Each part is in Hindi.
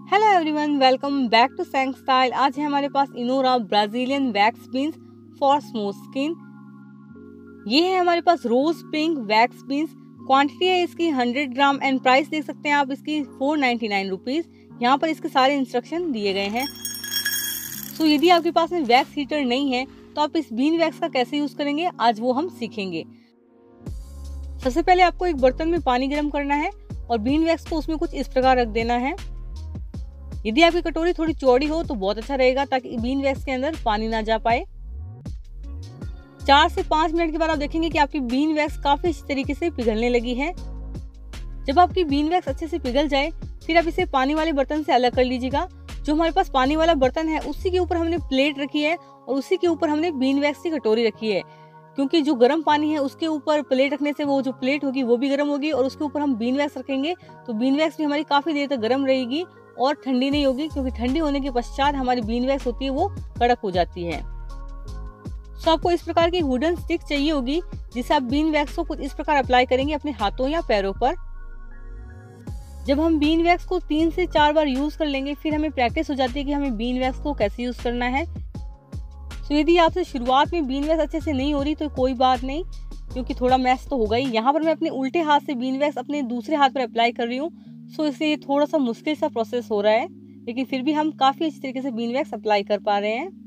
Hello everyone, welcome back to Sang style. आज है हमारे पास Inora Brazilian wax beans for smooth skin. ये है हमारे पास rose pink wax beans. Quantity है इसकी 100 ग्राम एंड प्राइस देख सकते हैं आप इसकी 499 रुपीज। यहाँ पर इसके सारे इंस्ट्रक्शन दिए गए हैं। सो यदि आपके पास में वैक्स हीटर नहीं है तो आप इस बीन वैक्स का कैसे यूज करेंगे आज वो हम सीखेंगे। सबसे पहले आपको एक बर्तन में पानी गर्म करना है और बीन वैक्स को उसमें कुछ इस प्रकार रख देना है। यदि आपकी कटोरी थोड़ी चौड़ी हो तो बहुत अच्छा रहेगा ताकि बीन वैक्स के अंदर पानी ना जा पाए। 4 से 5 मिनट के बाद आप देखेंगे कि आपकी बीन वैक्स काफी अच्छी तरीके से पिघलने लगी है। जब आपकी बीन वैक्स अच्छे से पिघल जाए फिर आप इसे पानी वाले बर्तन से अलग कर लीजिएगा। जो हमारे पास पानी वाला बर्तन है उसी के ऊपर हमने प्लेट रखी है और उसी के ऊपर हमने बीन वैक्स की कटोरी रखी है, क्योंकि जो गर्म पानी है उसके ऊपर प्लेट रखने से वो जो प्लेट होगी वो भी गर्म होगी और उसके ऊपर हम बीन वैक्स रखेंगे तो बीन वैक्स भी हमारी काफी देर तक गर्म रहेगी और ठंडी नहीं होगी, क्योंकि ठंडी होने के पश्चात हमारी बीन वैक्स होती है वो कड़क हो जाती है। सो आपको इस प्रकार की वुडन स्टिक चाहिए होगी जिसे आप बीन वैक्स को कुछ इस प्रकार अप्लाई करेंगे अपने हाथों या पैरों पर। जब हम बीन वैक्स को 3 से 4 बार यूज कर लेंगे फिर हमें प्रैक्टिस हो जाती है कि हमें बीन वैक्स को कैसे यूज करना है। तो यदि आपसे शुरुआत में बीन वैक्स अच्छे से नहीं हो रही तो कोई बात नहीं, क्योंकि थोड़ा मैस तो होगा ही। यहाँ पर मैं अपने उल्टे हाथ से बीन वैक्स अपने दूसरे हाथ पर अप्लाई कर रही हूँ। सो इसलिए थोड़ा सा मुश्किल सा प्रोसेस हो रहा है, लेकिन फिर भी हम काफी अच्छी तरीके से बीन वैक्स अप्लाई कर पा रहे हैं।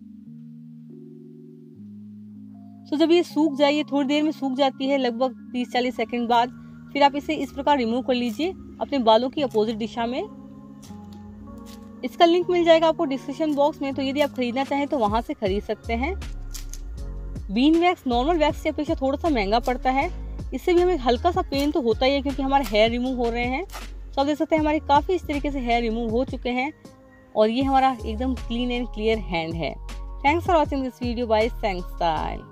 सो जब ये सूख जाए, ये थोड़ी देर में सूख जाती है लगभग 30-40 सेकंड बाद, फिर आप इसे इस प्रकार रिमूव कर लीजिए अपने बालों की अपोजिट दिशा में। इसका लिंक मिल जाएगा आपको डिस्क्रिप्शन बॉक्स में, तो यदि आप खरीदना चाहें तो वहां से खरीद सकते हैं। बीन वैक्स नॉर्मल वैक्स की अपेक्षा थोड़ा सा महंगा पड़ता है। इससे भी हमें हल्का सा पेन तो होता ही है क्योंकि हमारे हेयर रिमूव हो रहे हैं। तो आप देख सकते हैं हमारे काफी इस तरीके से हेयर रिमूव हो चुके हैं और ये हमारा एकदम क्लीन एंड क्लियर हैंड है। Thanks for watching this video by Sang style.